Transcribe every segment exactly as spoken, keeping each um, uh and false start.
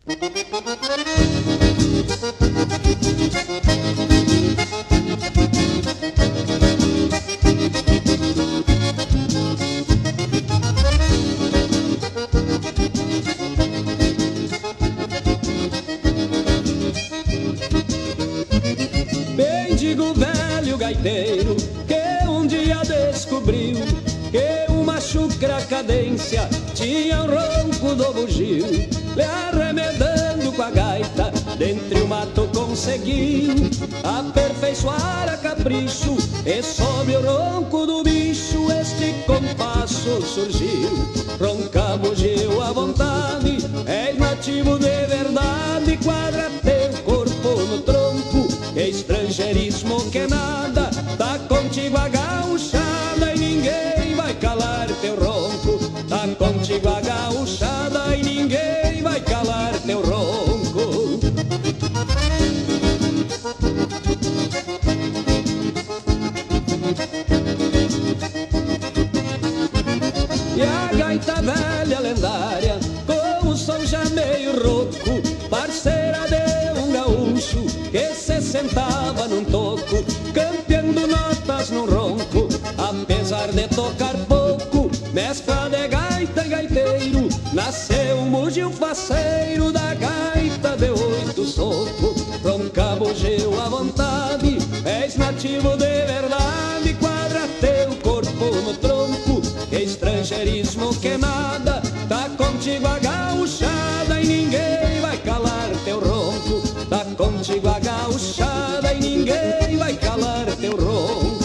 Bendigo velho gaiteiro que um dia descobriu que uma chucra cadência tinha um ronco do bugio. Lhe arremedando com a gaita, dentre o mato conseguiu aperfeiçoar a capricho, e sob o ronco do bicho este compasso surgiu. Ronca bugio à vontade, és nativo de verdade, quadra teu corpo no tronco, estrangeirismo que nada, tá contigo a gauchada e ninguém vai calar teu ronco. Tá contigo a gauchada e ninguém vai calar teu ronco. E a gaita velha lendária, com o som já meio rouco, parceira de um gaúcho que se sentava num toco, campeando notas num ronco, apesar de tocar pouco. Mescla de gaita e gaiteiro, nasceu um bugio faceiro da gaita de oito soco. Ronca bugio à vontade, és nativo de verdade, quadra teu corpo no tronco, estrangeirismo que nada, tá contigo a gauchada e ninguém vai calar teu ronco. Tá contigo a gauchada e ninguém vai calar teu ronco.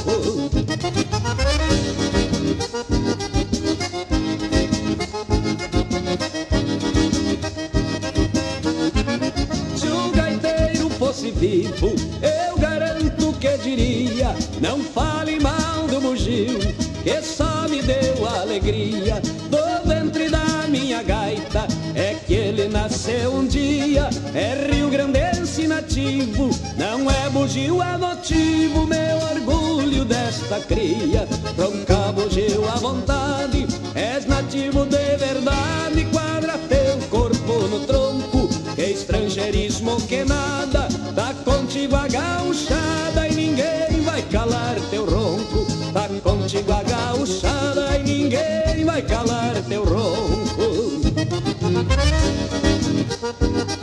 Se o gaiteiro fosse vivo, eu garanto que diria: não fale mal do bugio, que só me deu alegria. Do ventre da minha gaita é que ele nasceu um dia, é rio-grandense nativo, não é bugio adotivo, meu orgulho desta cria. Ronca bugio à vontade, és nativo de verdade, quadra teu corpo no tronco, estrangeirismo que nada, tá contigo a gauchada e ninguém vai calar teu ronco. Tá contigo a gauchada e ninguém vai calar teu ronco.